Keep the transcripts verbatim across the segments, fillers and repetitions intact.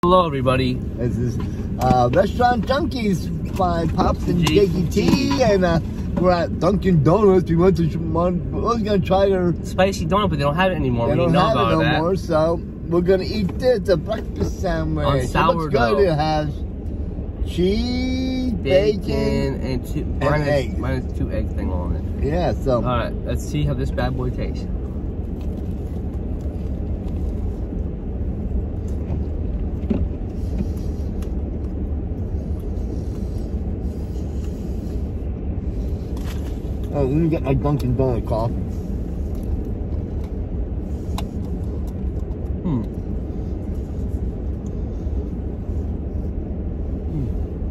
Hello everybody. This is uh, Restaurant Junkies by Pops and J G T, and uh, we're at Dunkin' Donuts. We went to one. We was gonna try their spicy donut, but they don't have it anymore. They we don't know have about it no that. more, so we're gonna eat this, a breakfast sandwich. On sourdough. It looks good. It has cheese, bacon, bacon, and two and mine has, eggs. mine has two egg thing on it. Yeah. So. All right, let's see how this bad boy tastes. Oh, let me get my Dunkin' Donut coffee. Hmm. Hmm.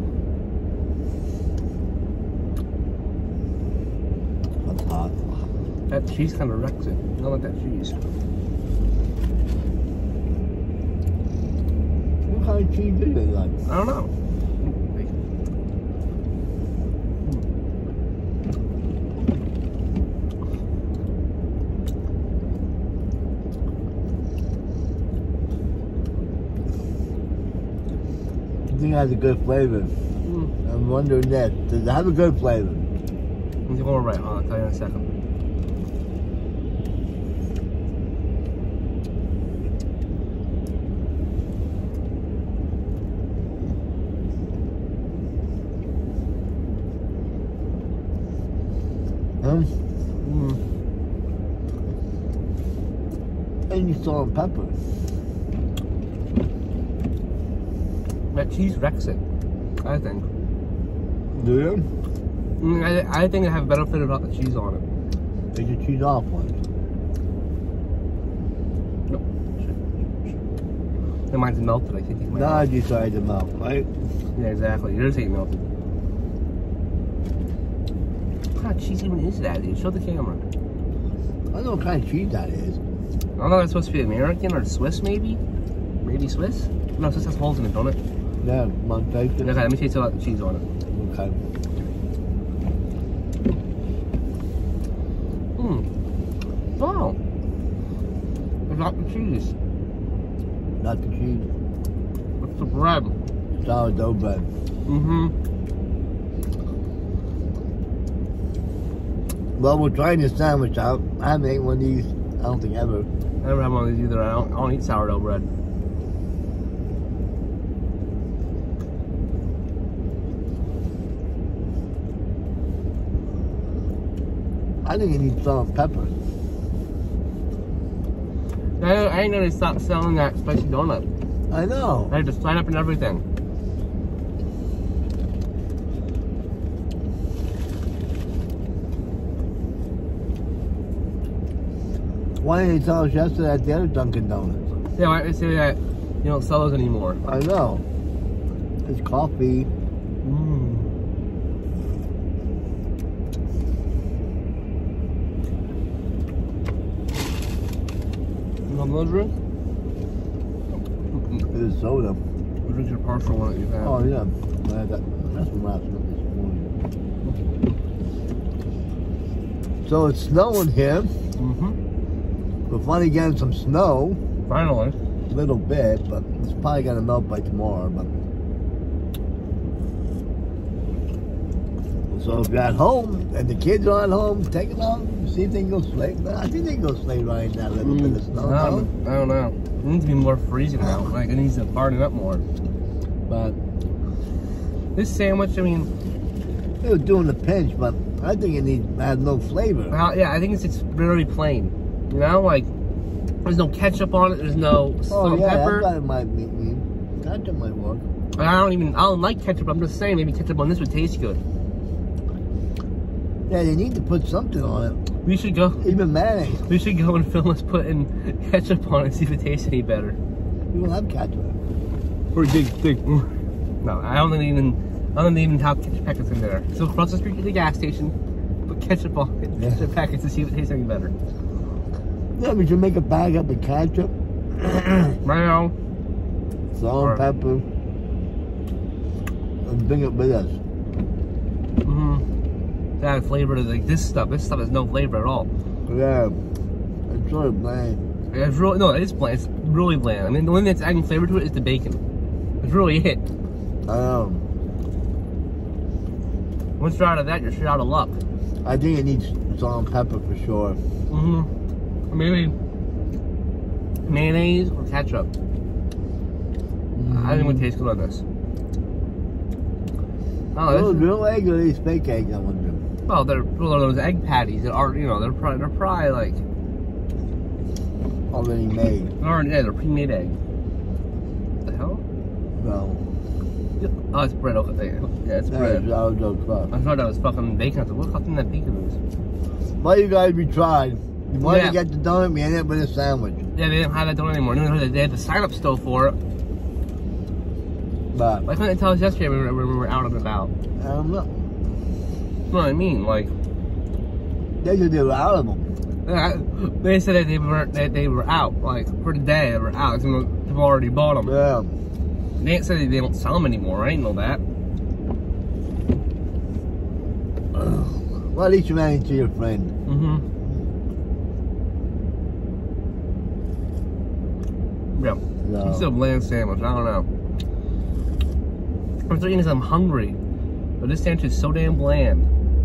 That's hot. That cheese kind of wrecks it. I don't like that cheese. What kind of cheese is it like? I don't know. I think it has a good flavor. Mm. I'm wondering that. Does it have a good flavor? Let me go right. I'll tell you in a second. Huh? Mm. And you salt and pepper. That cheese wrecks it, I think. Do you? Mm, I, I think I have a better flavor without the cheese on it. Take the cheese off once. Nope. And mine's melted. I can't take mine Now out. I decided to melt, right? Yeah, exactly. Yours ain't melted. What kind of cheese even is that, dude? Show the camera. I don't know what kind of cheese that is. I don't know if it's supposed to be American or Swiss, maybe? Maybe Swiss? No, Swiss has holes in it, don't it? Yeah, want to taste it? Okay, let me taste the cheese on it. Okay. Hmm. Wow. It's not the cheese. Not the cheese. It's the bread. Sourdough bread. Mm-hmm. Well, we're trying this sandwich out. I haven't ate one of these, I don't think ever. I never had one of these either. I don't, I don't eat sourdough bread. I think it needs salt and pepper. I, I ain't gonna stop selling that spicy donut. I know. I had to sign up and everything. Why didn't you tell us yesterday at the other Dunkin' Donuts? Yeah, why did they say that you don't sell those anymore? I know. It's coffee. Mmm. You want another drink? It is soda. What drink's your partial one that you've had? Oh, yeah. I had that. That's from last night this morning. So it's snowing here. Mm-hmm. We're finally getting some snow. Finally. A little bit, but it's probably gonna melt by tomorrow. But so if you're at home and the kids are at home, take it out. See if they can go sleigh. I think they can go sleigh riding that little Mm, bit of snow. I don't, I don't know. It needs to be more freezing now. Like it needs to harden up more. But this sandwich, I mean, They were doing the pinch, but I think it needs has no flavor. uh, yeah, I think it's just very plain. You know, like there's no ketchup on it. There's no Oh salt and yeah, pepper. that might meet me. Ketchup might work. I don't even. I don't like ketchup. I'm just saying, maybe ketchup on this would taste good. Yeah, they need to put something on it. We should go. Even mayonnaise. We should go and film us putting ketchup on it and see if it tastes any better. You will have ketchup. Or dig, dig. No, I don't even. I don't even have ketchup packets in there. So across the street to the gas station, put ketchup on it, Yeah. ketchup packets to see if it tastes any better. Yeah, we should make a bag up of ketchup, Right now. salt and pepper, and bring it with us. Mm-hmm. That flavor to like this stuff. This stuff has no flavor at all. Yeah, it's sort of bland. It's really no, it's bland. It's really bland. I mean, the only thing that's adding flavor to it is the bacon. It's really it. Um, Once you're out of that, you're straight out of luck. I think it needs salt and pepper for sure. Mm-hmm. Maybe mayonnaise or ketchup. Mm. I think it would taste good on this. Oh, Those this real eggs or these fake eggs, I wonder. well, they're well, they're those egg patties that are, you know, they're probably they're probably like Already made. or yeah, they're pre-made egg. What the hell? No. Oh, it's bread. Okay, yeah, it's That bread. is sourdough crust. I thought that was fucking bacon. I was like, what fucking that bacon is? Well, you guys, we tried. You wanted Yeah. to get the donut, we ended up with a sandwich. Yeah, they didn't have that donut anymore. No, they had the sign up still for it. But, Why couldn't they tell us yesterday when we were, when we were out and about? I don't know. You know what I mean? Like, They said they were out of them. yeah, they said that they were that they were out. Like for the day, they were out. So people already bought them. Yeah. They didn't say they don't sell them anymore. I didn't know that. Well, at least you ran into your friend. Mm-hmm. Yeah. No. It's still a bland sandwich. I don't know. I'm thinking because I'm hungry, but this sandwich is so damn bland.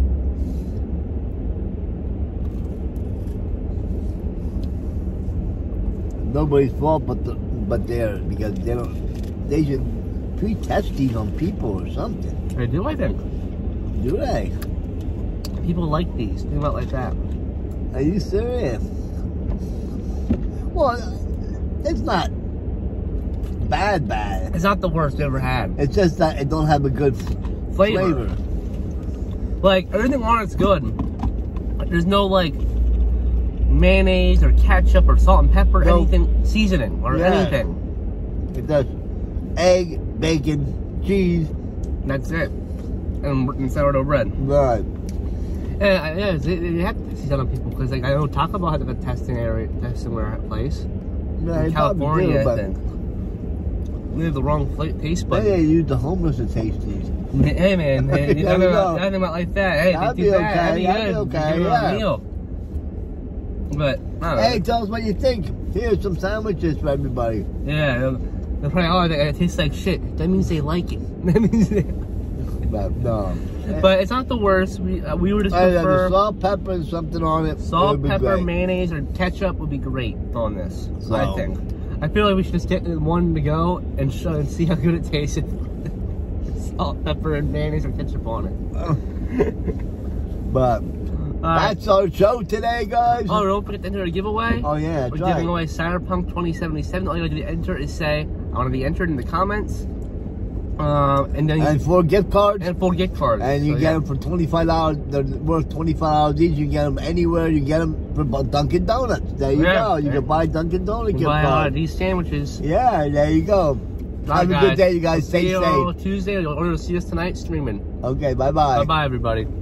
Nobody's fault but the, but theirs, because they don't. They should pre-test these on people or something. They do, I think. Do they? People like these. Think about it like that. Are you serious? Well, it's not bad, bad. It's not the worst we ever had. It's just that it don't have a good Flavor. flavor. Like, everything on it's good. There's no, like, mayonnaise or ketchup or salt and pepper, No. anything, seasoning or Yeah. anything. It does egg, bacon, cheese. That's it. And, and sourdough bread. Right. Yeah, yeah, they, they have to see that on people because, like, I know Taco Bell had like, a testing area, testing place Yeah, in they probably California, do, I but think. They have the wrong fla- taste maybe bud. they use the homeless to taste these. Hey, man, hey, you There know, we go. nothing about like that. Hey, That'd they be do that. okay, That'd be that'd be good. okay, Give them a yeah. meal. But, I don't know. Hey, tell us what you think. Here's some sandwiches for everybody. Yeah, they're they're probably, oh, they- it tastes like shit. That means they like it. That means they... But no. But it's not the worst. We uh, we would just Hey, prefer the salt, pepper, and something on it. salt, It'd be pepper, great. mayonnaise, or ketchup would be great on this. So- I think. I feel like we should just get one to go and show and see how good it tastes. Salt, pepper, and mayonnaise or ketchup on it. But Uh, that's our show today, guys. oh, don't forget to enter a giveaway. Oh, yeah, that's We're right. giving away Cyberpunk twenty seventy-seven. All you have to enter is say, I want to be entered in the comments. Um, and then you And four gift cards. and four gift cards. And you So, get yeah. them for twenty-five dollars. They're worth twenty-five dollars each. You get them anywhere. You get them for Dunkin' Donuts. There you Yeah. go. You can buy Dunkin' Donuts You gift buy a lot of cards. these sandwiches. Yeah, there you go. Have a good day, you guys. Stay See you safe. Tuesday. You'll see us tonight streaming. Okay, bye-bye. Bye bye, everybody.